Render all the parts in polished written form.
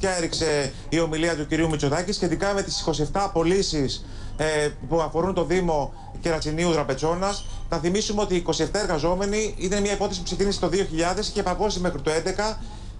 φωτιά έριξε η ομιλία του κυρίου Μητσοτάκη σχετικά με τις 27 απολύσεις που αφορούν το Δήμο Κερατσινίου Δραπετσόνας. Θα θυμίσουμε ότι οι 27 εργαζόμενοι ήταν μια υπόθεση που ξεκίνησε το 2000 και παγώσει μέχρι το 2011.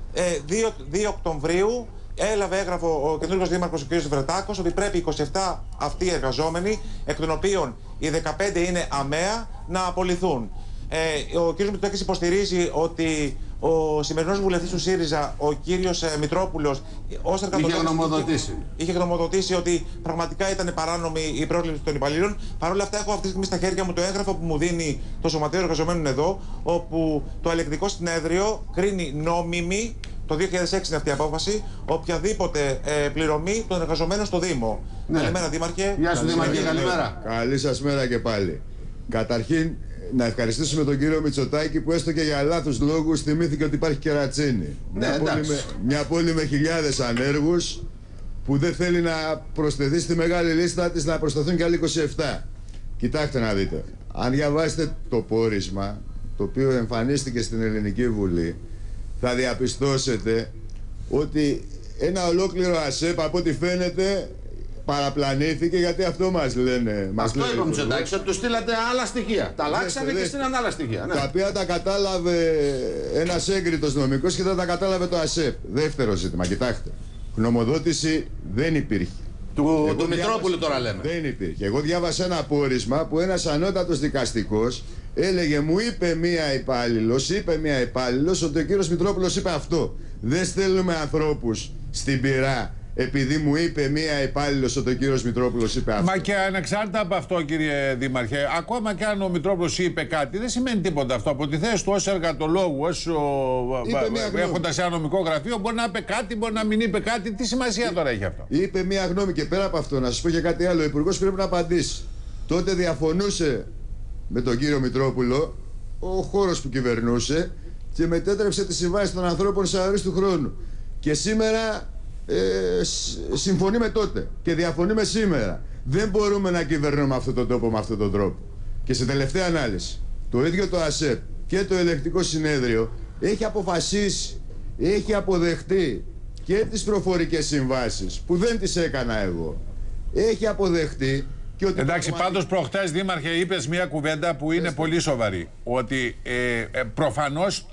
2 Οκτωβρίου έλαβε έγγραφο ο καινούργιος δήμαρχος ο κ. Βρετάκος ότι πρέπει οι 27 αυτοί οι εργαζόμενοι, εκ των οποίων οι 15 είναι ΑΜΕΑ, να απολυθούν. Ο κ. Μητσοτάκης υποστηρίζει ότι ο σημερινός βουλευτής του ΣΥΡΙΖΑ, ο κύριος Μητρόπουλος, ως εργατολόγος είχε γνωμοδοτήσει ότι πραγματικά ήταν παράνομη η πρόσληψη των υπαλλήλων. Παρ' όλα αυτά, έχω αυτή τη στιγμή στα χέρια μου το έγγραφο που μου δίνει το Σωματείο Εργαζομένων εδώ, όπου το ελεκτικό συνέδριο κρίνει νόμιμη, το 2006 είναι αυτή η απόφαση, οποιαδήποτε πληρωμή των εργαζομένων στο Δήμο. Ναι. Καλημέρα, Δήμαρχε. Γεια σου, Δήμαρχε, καλημέρα. Καλή σας μέρα και πάλι. Καταρχήν, να ευχαριστήσουμε τον κύριο Μητσοτάκη που έστω και για λάθος λόγους θυμήθηκε ότι υπάρχει Κερατσίνη. Ναι, μια πόλη με χιλιάδες ανέργους που δεν θέλει να προσθεθεί στη μεγάλη λίστα της, να προσθεθούν και άλλοι 27. Κοιτάξτε να δείτε. Αν διαβάσετε το πόρισμα, το οποίο εμφανίστηκε στην Ελληνική Βουλή, θα διαπιστώσετε ότι ένα ολόκληρο ΑΣΕΠ, από ό,τι φαίνεται, παραπλανήθηκε, γιατί αυτό μας λένε. Αυτό είπε ο Μητσοτάκης, ότι του στείλατε άλλα στοιχεία. Τα αλλάξανε και στείλαν άλλα στοιχεία. Ναι. Τα οποία τα κατάλαβε ένας έγκριτος νομικός και δεν τα κατάλαβε το ΑΣΕΠ. Δεύτερο ζήτημα, κοιτάξτε. Γνωμοδότηση δεν υπήρχε. Του Μητρόπουλου τώρα λέμε. Δεν υπήρχε. Εγώ διάβασα ένα πόρισμα που ένας ανώτατος δικαστικός έλεγε, μου είπε μία υπάλληλος ότι ο κύριος Μητρόπουλος είπε αυτό. Δεν στέλνουμε ανθρώπους στην πυρά επειδή μου είπε μία υπάλληλος ότι ο κύριος Μητρόπουλος είπε αυτό. Μα και ανεξάρτητα από αυτό, κύριε Δήμαρχε, ακόμα και αν ο Μητρόπουλος είπε κάτι, δεν σημαίνει τίποτα αυτό. Από τη θέση του ως εργατολόγου, έχοντας ένα νομικό γραφείο, μπορεί να είπε κάτι, μπορεί να μην είπε κάτι. Τι σημασία τώρα έχει αυτό? Είπε μία γνώμη, και πέρα από αυτό, να σας πω και κάτι άλλο. Ο Υπουργός πρέπει να απαντήσει. Τότε διαφωνούσε με τον κύριο Μητρόπουλο ο χώρος που κυβερνούσε και μετέτρεψε τη συμβάση των ανθρώπων σε αορίστου χρόνου. Και σήμερα συμφωνεί με τότε και διαφωνεί με σήμερα. Δεν μπορούμε να κυβερνούμε αυτόν τον τόπο με αυτόν τον τρόπο. Και σε τελευταία ανάλυση, το ίδιο το ΑΣΕΠ και το Ελεκτικό Συνέδριο έχει αποφασίσει, έχει αποδεχτεί και τις προφορικές συμβάσεις που δεν τις έκανα εγώ. Έχει αποδεχτεί και ότι... Εντάξει, πάντως προχτές, Δήμαρχε, είπες μια κουβέντα που είναι πολύ σοβαρή. Ότι προφανώς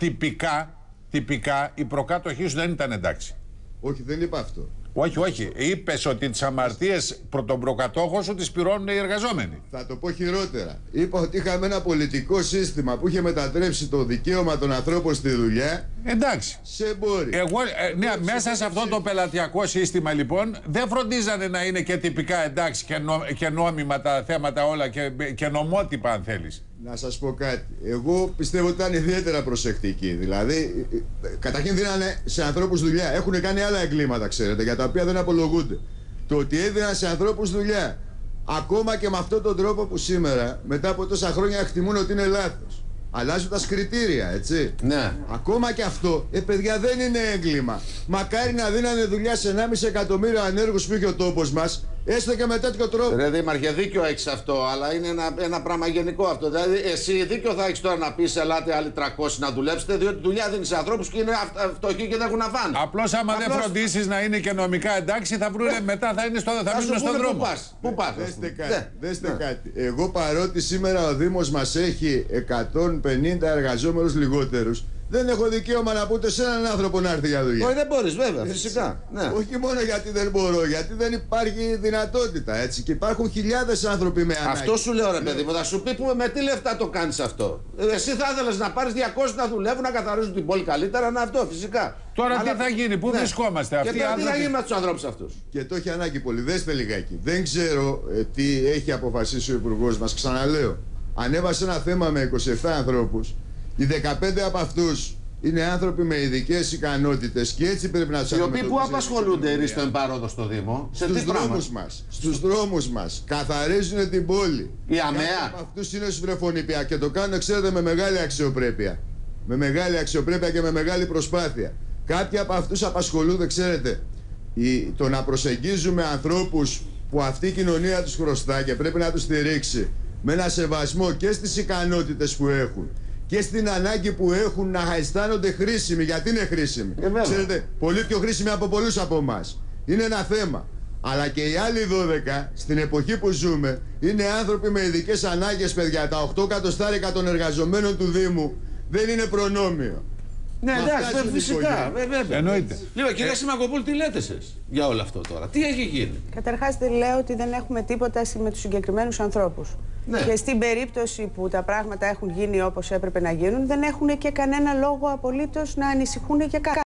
τυπικά η προκάτοχή σου δεν ήταν εντάξει. Όχι, δεν είπα αυτό. Όχι. Είπες ότι τις αμαρτίες των προκατόχων σου τις πληρώνουν οι εργαζόμενοι. Θα το πω χειρότερα. Είπα ότι είχαμε ένα πολιτικό σύστημα που είχε μετατρέψει το δικαίωμα των ανθρώπων στη δουλειά. Εντάξει. Σε εμπόριο. Μέσα σε αυτό το πελατειακό σύστημα, λοιπόν, δεν φροντίζανε να είναι και τυπικά εντάξει και νόμιμα τα θέματα όλα και νομότυπα, αν θέλεις. Να σας πω κάτι. Εγώ πιστεύω ότι ήταν ιδιαίτερα προσεκτικοί. Δηλαδή, καταρχήν δίνανε σε ανθρώπους δουλειά. Έχουν κάνει άλλα εγκλήματα, ξέρετε, για τα οποία δεν απολογούνται. Το ότι έδιναν σε ανθρώπους δουλειά, ακόμα και με αυτόν τον τρόπο που σήμερα, μετά από τόσα χρόνια, εκτιμούν ότι είναι λάθος. Αλλάζοντας κριτήρια, έτσι. Ναι. Ακόμα και αυτό, παιδιά, δεν είναι έγκλημα. Μακάρι να δίνανε δουλειά σε 1,5 εκατομμύριο ανέργους που είχε ο τόπος μας, έστω και με τέτοιο τρόπο. Ρε Δήμαρχε, δίκιο έχεις αυτό, αλλά είναι ένα πράγμα γενικό αυτό. Δηλαδή, εσύ δίκιο θα έχεις τώρα να πεις, ελάτε άλλοι 300 να δουλέψετε, διότι δουλειά δίνει σε ανθρώπους και είναι φτωχοί και δεν έχουν να φάνε. Απλώς άμα δεν φροντίσεις να είναι και νομικά εντάξει, θα βρούνε μετά, θα μείνουν στον δρόμο. Πού πας. Δέστε κάτι. Εγώ, παρότι σήμερα ο Δήμος μας έχει 150 εργαζόμενους λιγότερους, δεν έχω δικαίωμα να πω σε έναν άνθρωπο να έρθει για δουλειά. Όχι, δεν μπορείς, βέβαια, φυσικά. Ναι. Όχι μόνο γιατί δεν μπορώ, γιατί δεν υπάρχει δυνατότητα, έτσι. Και υπάρχουν χιλιάδες άνθρωποι με ανάγκη. Αυτό σου λέω, ρε παιδί μου, θα σου πει με τι λεφτά το κάνεις αυτό. Εσύ θα ήθελες να πάρεις 200 να δουλεύουν, να καθαρίζουν την πόλη καλύτερα, να αυτό, φυσικά. Τώρα τι θα γίνει, πού βρισκόμαστε αυτοί οι άνθρωποι? Τι θα γίνει με τους ανθρώπους αυτούς? Και το έχει ανάγκη πολύ. Δέστε λιγάκι. Δεν ξέρω τι έχει αποφασίσει ο Υπουργός μας. Ξαναλέω, ανέβασε ένα θέμα με 27 ανθρώπους. Οι 15 από αυτούς είναι άνθρωποι με ειδικές ικανότητες και έτσι πρέπει να τους αντιμετωπίσουμε. Οι οποίοι που απασχολούνται ρίστο εμπάροδο στο Δήμο, στους δρόμους μας, καθαρίζουν την πόλη. Η ΑΜΕΑ. Από αυτούς είναι στους βρεφονιπία και το κάνουν, ξέρετε, με μεγάλη αξιοπρέπεια. Με μεγάλη αξιοπρέπεια και με μεγάλη προσπάθεια. Κάποιοι από αυτούς απασχολούνται, ξέρετε, το να προσεγγίζουμε ανθρώπους που αυτή η κοινωνία τους χρωστά και πρέπει να τους στηρίξει με ένα σεβασμό και στις ικανότητες που έχουν και στην ανάγκη που έχουν να αισθάνονται χρήσιμοι. Γιατί είναι χρήσιμοι. Ξέρετε, πολύ πιο χρήσιμοι από πολλούς από εμάς. Είναι ένα θέμα. Αλλά και οι άλλοι 12, στην εποχή που ζούμε, είναι άνθρωποι με ειδικές ανάγκες, παιδιά. Τα 8 εκατοστάρικα των εργαζομένων του Δήμου δεν είναι προνόμιο. Ναι, εντάξει, φυσικά. Εννοείται. Λοιπόν, κυρία Σιμακοπούλου, τι λέτε εσείς για όλο αυτό τώρα, τι έχει γίνει? Καταρχάς, δεν λέω ότι δεν έχουμε τίποτα με τους συγκεκριμένους ανθρώπους. Ναι. Και στην περίπτωση που τα πράγματα έχουν γίνει όπως έπρεπε να γίνουν, δεν έχουν και κανένα λόγο απολύτως να ανησυχούν και